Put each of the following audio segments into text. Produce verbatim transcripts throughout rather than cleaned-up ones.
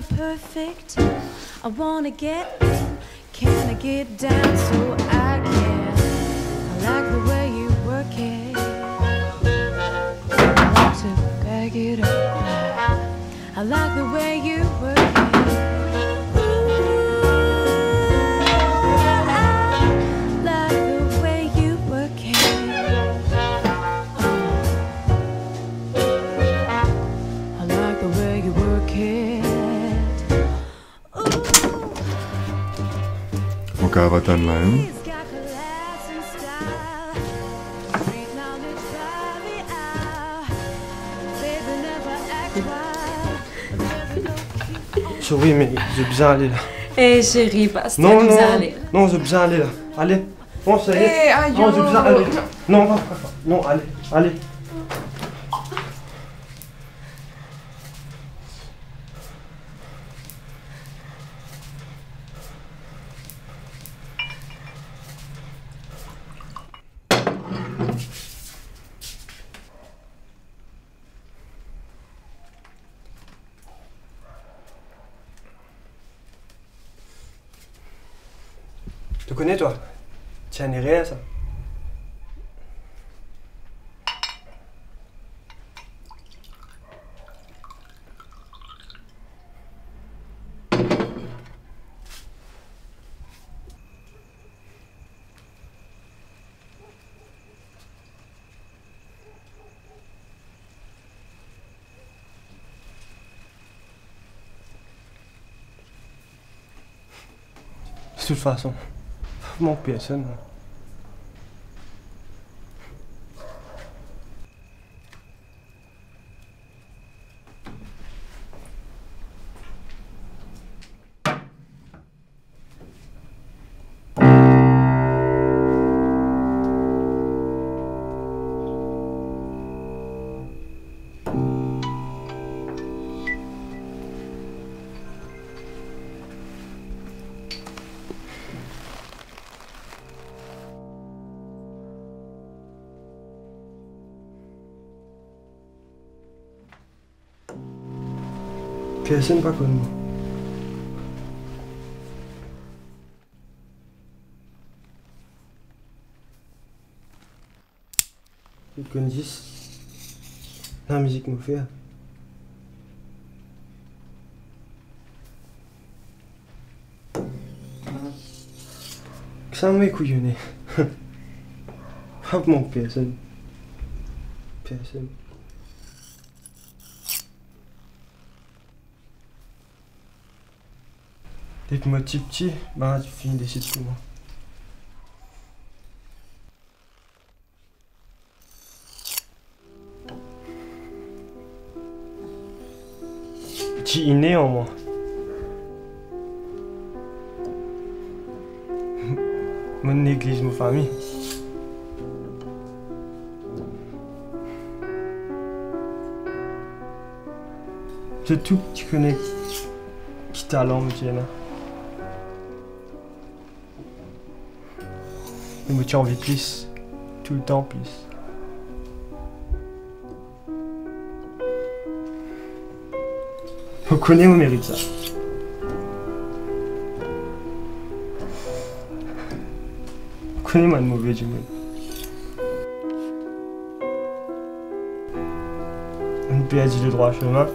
perfect. I wanna get in, can I get down so I can? I like the way you work it. I like to bag it up. I like the way you work it. Magkakatan lang. Sorry, mais j'ai besoin d'aller là. Eh chérie, passe Non, non, non, aller. non, j'ai besoin d'aller là. Allez, bon, ça y est. Eh, aïe, non, j'ai besoin d'aller. non. Non, non, non, allez, allez. Tu connais toi? Tiens, n'est rien ça. De toute façon, mon personne. Personne pas comme moi. Ils connaissent la musique me fait. Ça m'a couillonné. Hop mon personne. Personne. Dès que moi petit petit, bah tu finis d'essayer de tout moi. Petit inné en moi. Mon église, ma famille. C'est tout que tu connais qui t'a l'homme, Jenna. Mais tu as envie de plus, tout le temps plus. On connaît, on mérite ça. On connaît moi de mauvais du monde. On peut dire le droit chemin.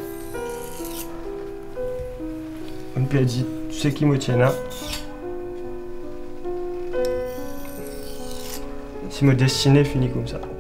On peut dire ce qui me tient là. Si ma destinée finit comme ça.